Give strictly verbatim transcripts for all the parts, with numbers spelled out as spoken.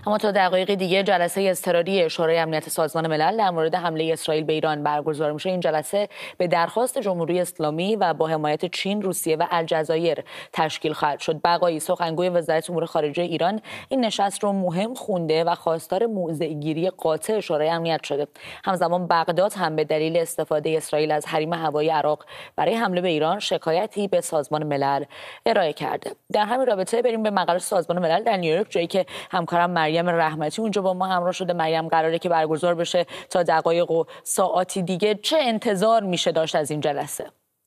اما تا دقایق دیگه جلسه اضطراری شورای امنیت سازمان ملل در مورد حمله اسرائیل به ایران برگزار میشه. این جلسه به درخواست جمهوری اسلامی و با حمایت چین، روسیه و الجزایر تشکیل خواهد شد. بقایی، سخنگوی وزارت امور خارجه ایران، این نشست رو مهم خونده و خواستار موضع‌گیری قاطع شورای امنیت شده. همزمان بغداد هم به دلیل استفاده اسرائیل از حریم هوایی عراق برای حمله به ایران شکایتی به سازمان ملل ارائه کرده. در همین رابطه بریم به مقر سازمان ملل در نیویورک، جایی که همکارم مریم رحمتی اونجا با ما همراه شده. مریم، قراره که برگزار بشه تا دقایق و ساعاتی دیگه. چه انتظار میشه داشت از این جلسه؟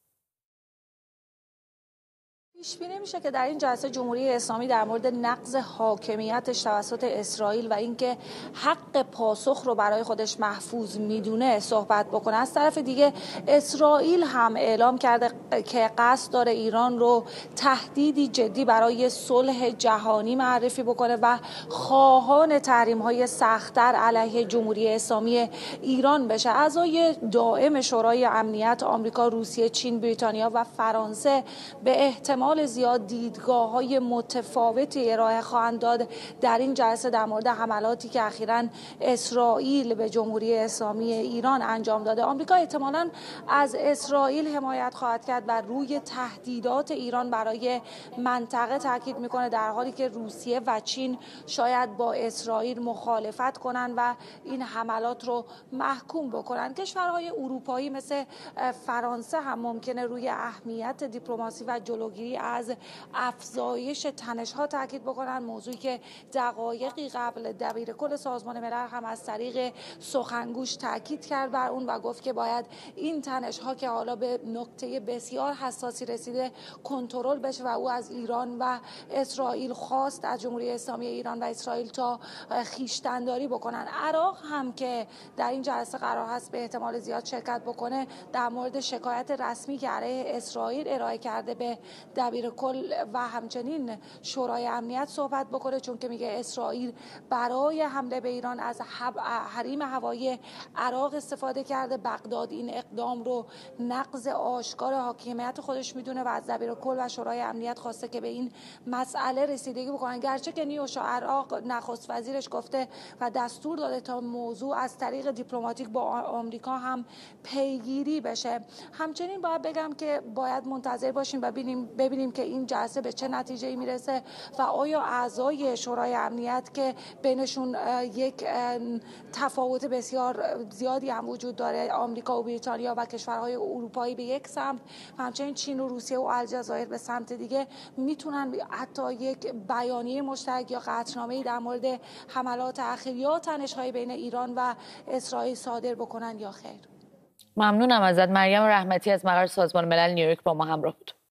پیش بینی میشه که در این جلسه جمهوری اسلامی در مورد نقض حاکمیتش توسط اسرائیل و اینکه حق پاسخ رو برای خودش محفوظ میدونه صحبت بکنه. از طرف دیگه اسرائیل هم اعلام کرده که قصد داره ایران رو تهدیدی جدی برای صلح جهانی معرفی بکنه و خواهان تحریم‌های سخت‌تر علیه جمهوری اسلامی ایران بشه. اعضای دائم شورای امنیت آمریکا، روسیه، چین، بریتانیا و فرانسه به احتمال زیاد دیدگاه‌های متفاوتی ارائه خواهند داد در این جلسه در مورد حملاتی که اخیراً اسرائیل به جمهوری اسلامی ایران انجام داده. آمریکا احتمالاً از اسرائیل حمایت خواهد کرد و روی تهدیدات ایران برای منطقه تاکید میکنه، در حالی که روسیه و چین شاید با اسرائیل مخالفت کنند و این حملات رو محکوم بکنند. کشورهای اروپایی مثل فرانسه هم ممکنه روی اهمیت دیپلماسی و جلوگیری از افزایش تنش‌ها تاکید بکنن، موضوعی که دقایقی قبل دبیر کل سازمان ملل هم از طریق سخنگوش تاکید کرد بر اون و گفت که باید این تنش‌ها که حالا به نقطه بسیار حساسی رسیده کنترل بشه و او از ایران و اسرائیل خواست از جمهوری اسلامی ایران و اسرائیل تا خویشتن‌داری بکنن. عراق هم که در این جلسه قرار هست به احتمال زیاد شرکت بکنه، در مورد شکایت رسمی که علیه اسرائیل ارائه کرده به دبیر کل و همچنین شورای امنیت صحبت بکنه، چون که میگه اسرائیل برای حمله به ایران از حریم هوایی عراق استفاده کرده. بغداد این اقدام رو نقض آشکار حاکمیت خودش میدونه و از دبیر کل و شورای امنیت خواسته که به این مسئله رسیدگی بکنن، گرچه که نیوش عراق نخست وزیرش گفته و دستور داده تا موضوع از طریق دیپلماتیک با آمریکا هم پیگیری بشه. همچنین باید بگم که باید منتظر باشیم و ببینیم ببینیم که این جلسه به چه نتیجه‌ای میرسه و آیا اعضای شورای امنیت که بینشون یک تفاوت بسیار زیادی هم وجود داره، آمریکا و بریتانیا و کشورهای اروپایی به یک سمت و همچنین چین و روسیه و الجزایر به سمت دیگه، میتونن حتی یک بیانیه مشترک یا قطعنامه‌ای در مورد حملات اخیر یا تنش‌های بین ایران و اسرائیل صادر بکنن یا خیر. ممنونم ازت مریم رحمتی از مقر سازمان ملل نیویورک با ما همراه بود.